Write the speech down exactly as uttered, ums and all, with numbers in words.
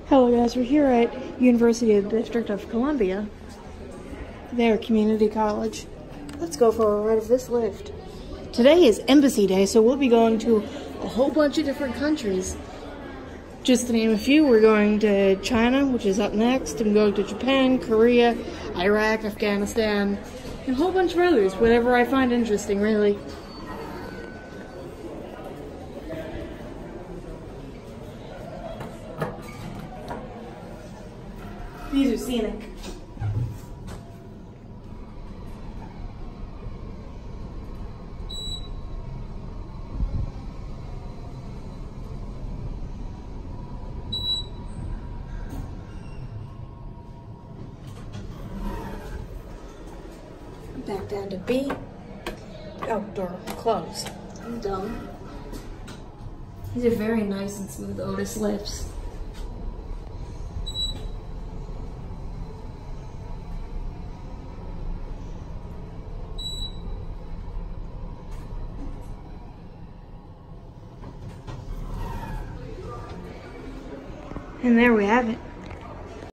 Hello guys, we're here at University of the District of Columbia, their community college. Let's go for a ride of this lift. Today is Embassy Day, so we'll be going to a whole bunch of different countries. Just to name a few, we're going to China, which is up next. I'm going to Japan, Korea, Iraq, Afghanistan, and a whole bunch of others, whatever I find interesting, really. These are scenic. Back down to B. Outdoor clothes. I'm dumb. These are very nice and smooth Otis lifts. And there we have it.